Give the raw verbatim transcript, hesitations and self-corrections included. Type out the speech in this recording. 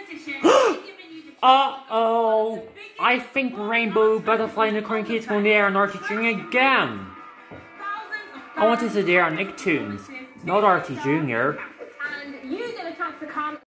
Uh-oh. I think Rainbow, Butterfly, and Unicorn Kids will there on RTÉjr again. I want to see there on Nicktoons, not RTÉjr.